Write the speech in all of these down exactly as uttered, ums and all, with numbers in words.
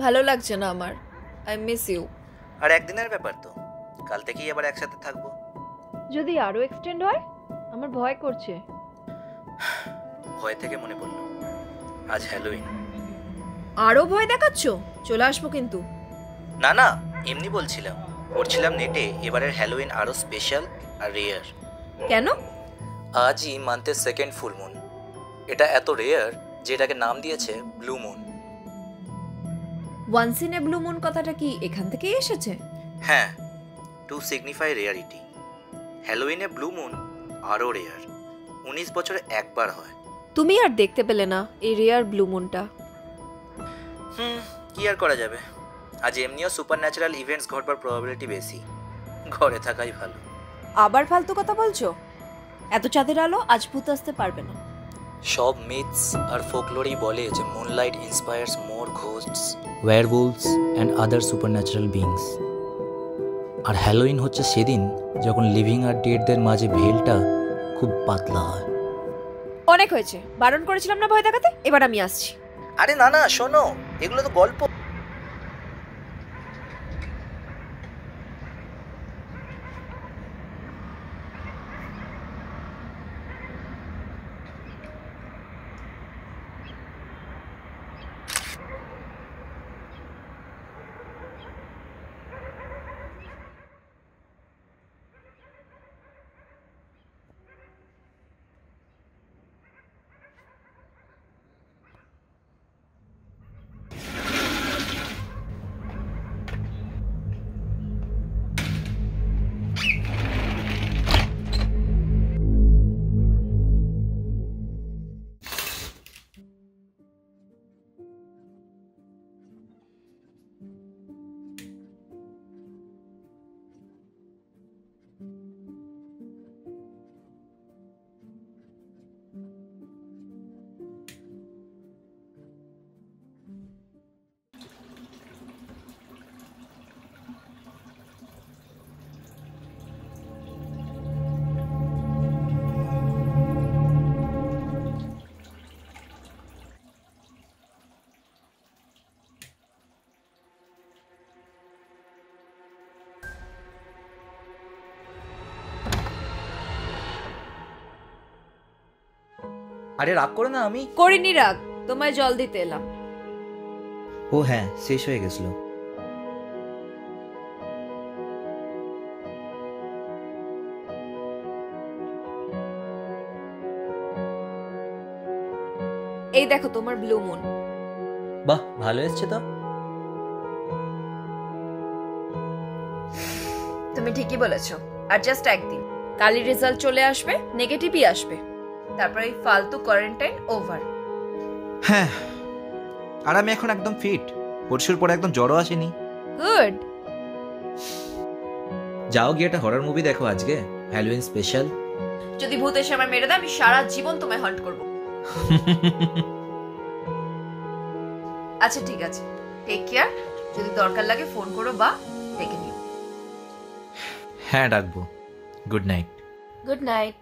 ভালো লাগছে না আমার। I miss you. আর একদিনের ব্যাপার তো, কাল থেকেই আবার একসাথে থাকবো। যদি আরো এক্সটেন্ড হয়? আমার ভয় করছে। ভয় থেকে মনে পড়লো, আজ হ্যালোইন। আরো ভয় দেখাচ্ছ? চলে আসবো কিন্তু। না না, এমনি বলছিলাম, পড়ছিলাম নেটে এবারের হ্যালোইন আরো স্পেশাল আর রেয়ার। কেন? আজই মান্থের সেকেন্ড ফুল মুন। এটা এত রেয়ার যে এটাকে নাম দিয়েছে blue moon. Once in a blue moon কথাটা কি এখান থেকেই এসেছে? হ্যাঁ, টু সিগনিফাই রেয়ারিটি। হ্যালোইনে ব্লু মুন আরও রেয়ার, উনিশ বছরে একবার হয়। তুমি আর দেখতে পেলে না এই রেয়ার ব্লু মুনটা? হুম, কি আর করা যাবে, আজ এমনিও সুপার ন্যাচারাল ইভেন্টস ঘটবার প্রবাবিলিটি বেশি, ঘরে থাকাই ভালো। আবার ফালতু কথা বলছো? এত চাঁদের আলো আজ ভূত আসতে পারবে না। সব মিথস আর ফোকলোরই বলে যে moonlight inspires more ghosts, werewolves and other supernatural beings. আর হ্যালোইন হচ্ছে সেদিন যখন লিভিং আর ডেডদের মাঝে ভেলটা খুব পাতলা হয়। অনেক হয়েছে, বারণ করেছিলাম না ভয় দেখাতে, এবার আমি আসছি। আরে না না, শোনো, এগুলো তো গল্প। আরে রাগ করে না, আমি করিনি রাগ, তোমায় জল দিতে এলাম। ও হ্যাঁ, শেষ হয়ে গেছিল। এই দেখো তোমার ব্লু মুন। বাহ, ভালো এসছে তো। তুমি ঠিকই বলেছো, আর জাস্ট একদিন, কালই রেজাল্ট চলে আসবে, নেগেটিভই আসবে, তারপর এই ফালতু কোয়ারেন্টাইন ওভার। হ্যাঁ, আর আমি এখন একদম ফিট, পরশুর পরে একদম জ্বরও আসেনি। গুড। যাও গিয়ে একটা হরর মুভি দেখো আজকে, হ্যালোইন স্পেশাল। যদি ভূত এসে আমার মেরে দেয়, আমি সারা জীবন তোমায় হন্ট করবো। আচ্ছা ঠিক আছে, টেক কেয়ার। যদি দরকার লাগে ফোন করো বা ডেকে নিও। হ্যাঁ, ডাকবো। Good night. Good night.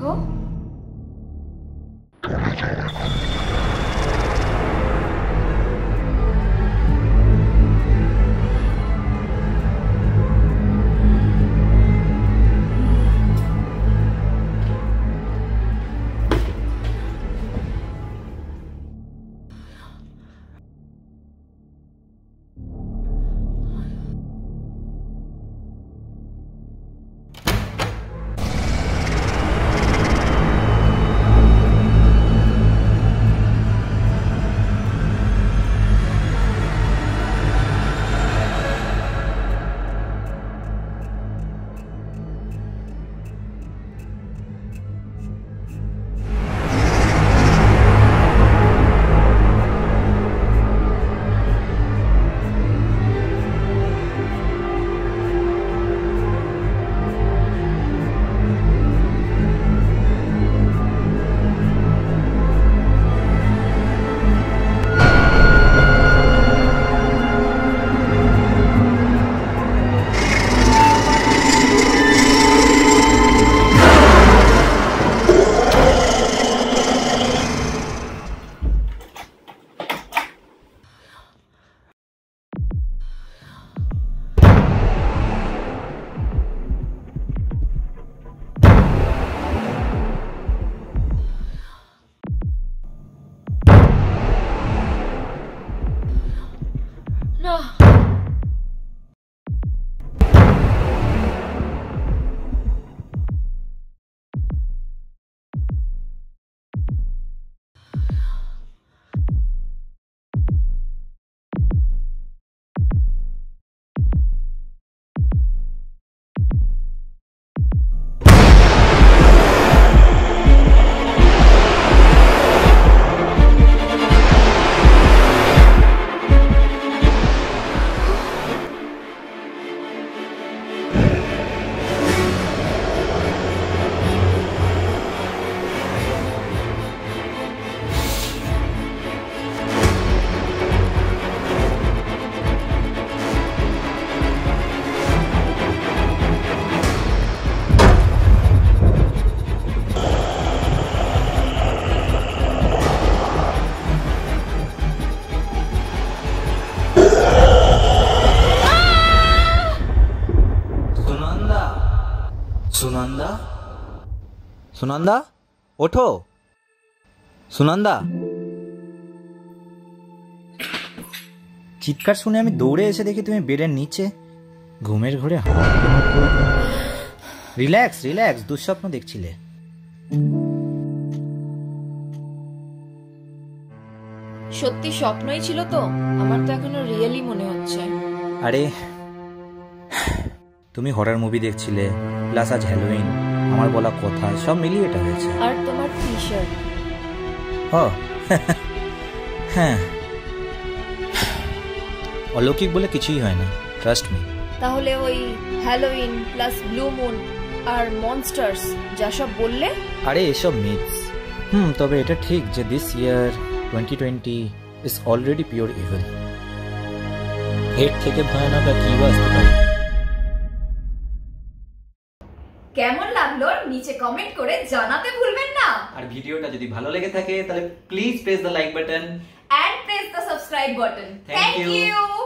রাখো। सुनंदा सुनंदा ओठो सुनंदा চিৎকার শুনে আমি দৌড়ে এসে দেখি তুমি বেডের নিচে ঘুমের ঘোরে রিল্যাক্স রিল্যাক্স দুঃস্বপ্ন দেখছিলে। সত্যি স্বপ্নই ছিল তো? আমার তো এখনো রিয়েলি মনে হচ্ছে। আরে তুমি হরর মুভি দেখছিলে, প্লাস আজ হ্যালোইন, আমার বলা কথা সব মিলিয়ে এটা হয়েছে। আর তোমার টি-শার্ট। ও হ্যাঁ, অলৌকিক বলে কিছুই হয় না, ট্রাস্ট মি। তাহলে ওই হ্যালোইন প্লাস ব্লু মুন আর মনস্টার্স যা সব বললে, আরে এসব মিথস। হুম তবে এটা ঠিক যে this year twenty twenty is already pure evil. এর থেকে ভয়ানক আর কি আসতে পারে? কেমন লাগলো নিচে কমেন্ট করে জানাতে ভুলবেন না। আর ভিডিওটা যদি ভালো লেগে থাকে তাহলে please press the like button and press the subscribe button. Thank Thank you. you.